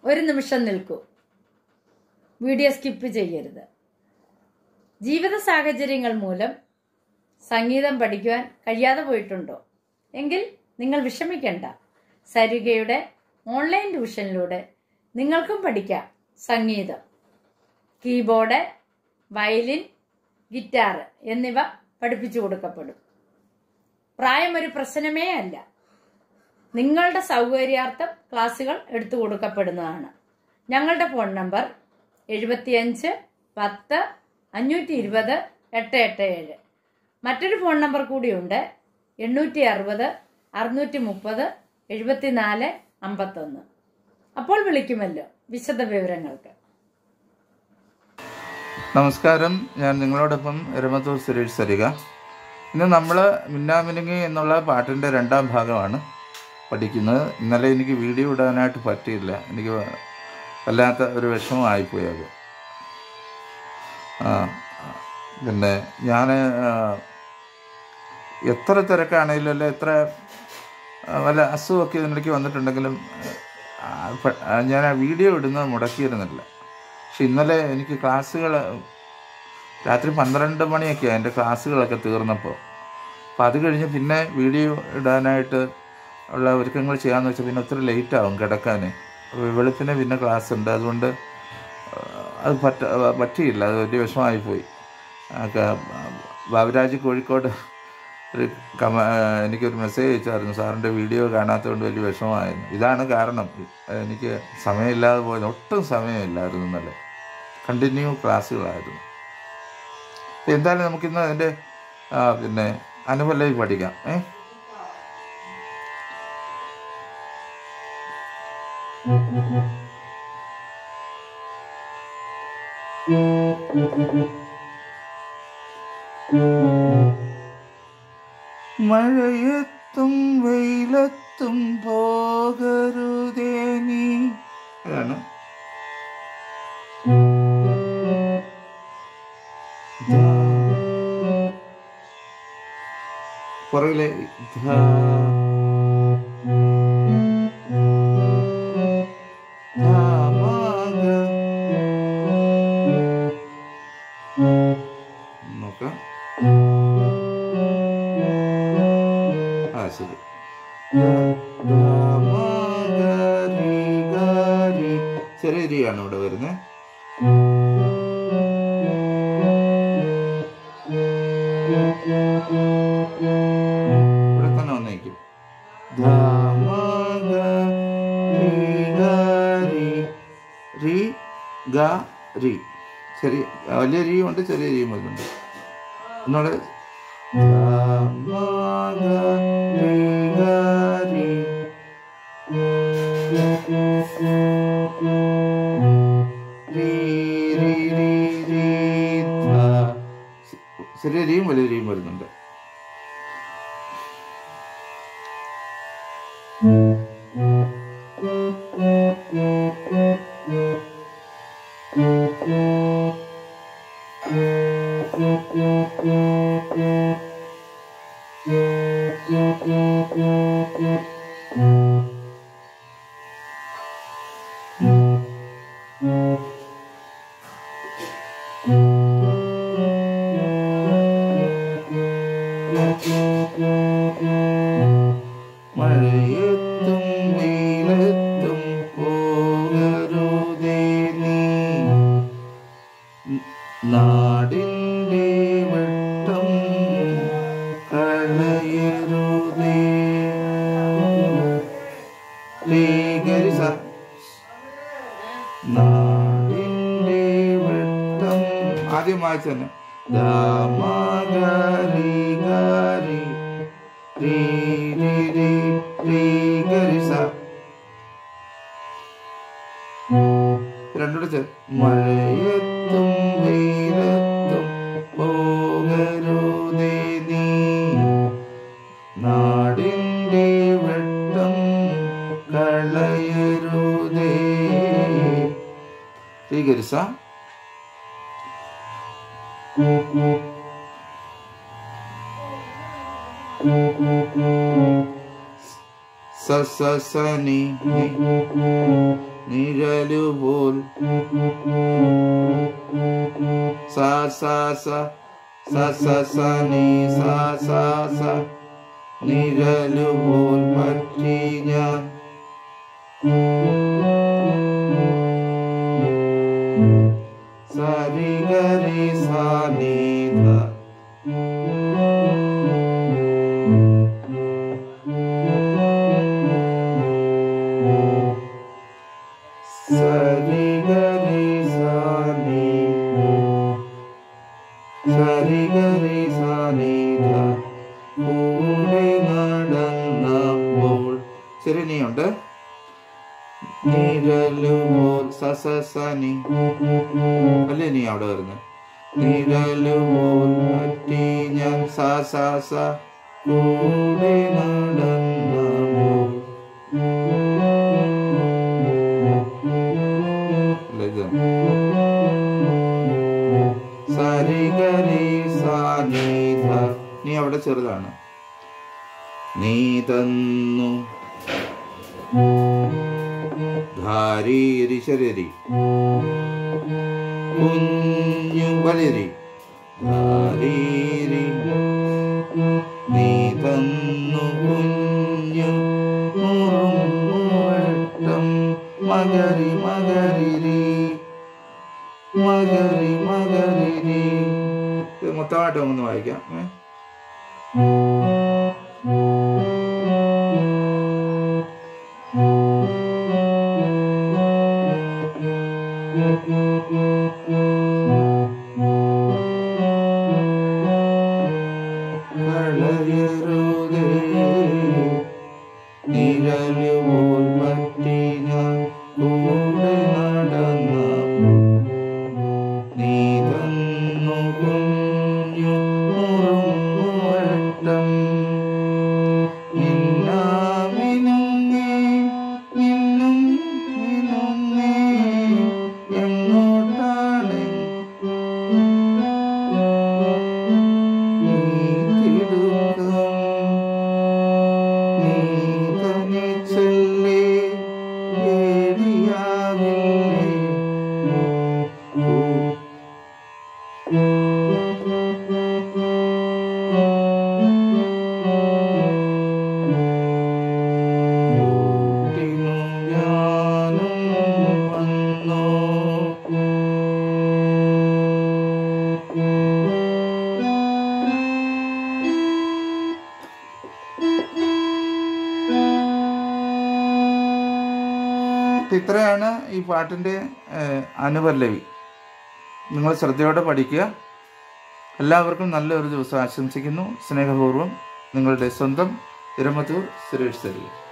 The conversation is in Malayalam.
ഒരു നിമിഷം നിൽക്കൂ. വീഡിയോ സ്കിപ്പ് ചെയ്യരുത്. ജീവിത സാഹചര്യങ്ങൾ മൂലം സംഗീതം പഠിക്കുവാൻ കഴിയാതെ പോയിട്ടുണ്ടോ? എങ്കിൽ നിങ്ങൾ വിഷമിക്കേണ്ട. സരിഗയുടെ ഓൺലൈൻ ട്യൂഷനിലൂടെ നിങ്ങൾക്കും പഠിക്കാം സംഗീതം. കീബോർഡ്, വയലിൻ, ഗിറ്റാർ എന്നിവ പഠിപ്പിച്ചു കൊടുക്കപ്പെടും. പ്രായം ഒരു പ്രശ്നമേ അല്ല. നിങ്ങളുടെ സൗകര്യാർത്ഥം ക്ലാസുകൾ എടുത്തു കൊടുക്കപ്പെടുന്നതാണ്. ഞങ്ങളുടെ ഫോൺ നമ്പർ 75 10 520 887. മറ്റൊരു ഫോൺ നമ്പർ കൂടിയുണ്ട്, 860 630 74 51. അപ്പോൾ വിളിക്കുമല്ലോ വിശദ വിവരങ്ങൾക്ക്. നമസ്കാരം, ഞാൻ നിങ്ങളോടൊപ്പം എരമത്തൂർ സുരേഷ് സരിക. ഇന്ന് നമ്മൾ മിന്നാമിനുങ്ങി എന്നുള്ള പാട്ടിൻ്റെ രണ്ടാം ഭാഗമാണ് പഠിക്കുന്നത്. ഇന്നലെ എനിക്ക് വീഡിയോ ഇടാനായിട്ട് പറ്റിയില്ല. എനിക്ക് വല്ലാത്ത ഒരു വിഷമമായിപ്പോയി അത്. പിന്നെ ഞാൻ എത്ര തിരക്കാണെങ്കിലും അല്ലെ എത്ര വല്ല അസുഖമൊക്കെ ഇതിനിടയ്ക്ക് വന്നിട്ടുണ്ടെങ്കിലും ഞാൻ ആ വീഡിയോ ഇടുന്നത് മുടക്കിയിരുന്നില്ല. പക്ഷെ ഇന്നലെ എനിക്ക് ക്ലാസ്സുകൾ രാത്രി 12 മണിയൊക്കെയാണ് എൻ്റെ ക്ലാസ്സുകളൊക്കെ തീർന്നപ്പോൾ. അപ്പോൾ അത് കഴിഞ്ഞ് പിന്നെ വീഡിയോ ഇടാനായിട്ട് ഉള്ള ഒരുക്കങ്ങൾ ചെയ്യാമെന്ന് വെച്ചാൽ പിന്നെ ഒത്തിരി ലേറ്റാവും കിടക്കാൻ. വെളുപ്പിനെ പിന്നെ ക്ലാസ് ഉണ്ട്, അതുകൊണ്ട് അത് പറ്റിയില്ല. അത് വലിയ വിഷമമായിപ്പോയി. ബാബുരാജ് കോഴിക്കോട് എനിക്കൊരു മെസ്സേജ് അയച്ചായിരുന്നു, സാറിൻ്റെ വീഡിയോ കാണാത്തതുകൊണ്ട് വലിയ വിഷമമായിരുന്നു. ഇതാണ് കാരണം, എനിക്ക് സമയമില്ലാതെ പോയത്. ഒട്ടും സമയമില്ലായിരുന്നു ഇന്നലെ, കണ്ടിന്യൂ ക്ലാസ്സുകളായിരുന്നു. എന്തായാലും നമുക്കിന്ന് അതിൻ്റെ പിന്നെ അനുപല്ലവി പഠിക്കാം. മഴയത്തും വെയിലത്തും പോകരുതേ നീ. അതാണ് പുറകിലെ നോക്കാം. ശരി. ചെറിയ രീതിയാണ് ഇവിടെ വരുന്നത്. ഇവിടെ തന്നെ വന്നേക്കും. ചെറിയ വലിയ രീതിയും ഉണ്ട്, ചെറിയ രീതിയും വരുന്നുണ്ട്. ഒന്നുകൂടെ ചെറിയ രീതിയും വലിയ രീതിയും വരുന്നുണ്ട്. മഴയത്തും വെയിലത്തും പോകരുതേ നീ, നാടിൻ്റെ വെട്ടം കളയരുതേ. നാടിൻ്റെ വെട്ടം ആദ്യം വായിച്ചു തന്നെ. രണ്ടൂടെ ചേർ. മഴയത്തും വെയിലത്തും പോകരുതേ നീ, നാടിൻ്റെ വെട്ടം കളയരുതേ. സ്വീകരിച്ച സ സ സ നി നിഴലുപോൽ സാ സാ സാ സാ സാ സാ നീ സാ സാ സാ നിഴലുപോൽ പറ്റി ഞാൻ സരിഗരി സാനിധ സരിഗരി സാനി സരിഗരി സാനിധ കൂടെ നടന്നപ്പോൾ ശരി നീയുണ്ട് നിഴലുപോൽ സസനി അല്ലേ നീ അവിടെ വരുന്നത് നിഴലുപോൽ പറ്റി ഞാൻ സാ സാ സാ കൂടെ നടന്നപ്പോൾ സരിഗരി സാനിധ നീ അവിടെ ചെറുതാണ് നീ തന്നു ധാരീരി ശരീരി കുഞ്ഞു വലിരി ധാരീരി നീ തന്നു കുഞ്ഞു മുറുമുവട്ടം മകരി മകരിരി മകരി മകരിരി മൊത്തമായിട്ട് ഒന്ന് വായിക്കാം നിഴലുപോൽ പറ്റി ഞാൻ കൂടെ നടന്ന നീ തന്നു കുഞ്ഞു മുറുമുവട്ടം മിന്നാമിനുങ്ങി മിന്നും മിനുങ്ങി എങ്ങോട്ടാണ് നീ തിടുക്കം നീ തനിച്ചല്ലേ ഏടിയാവില്ലേ കൂട്ടിനു ഞാനും വന്നോ ഇത്രയാണ് ഈ പാട്ടിൻ്റെ അനുപല്ലവി. നിങ്ങൾ ശ്രദ്ധയോടെ പഠിക്കുക. എല്ലാവർക്കും നല്ലൊരു ദിവസം ആശംസിക്കുന്നു. സ്നേഹപൂർവ്വം നിങ്ങളുടെ സ്വന്തം ഇരമത്തൂർ സുരേഷ് സരി.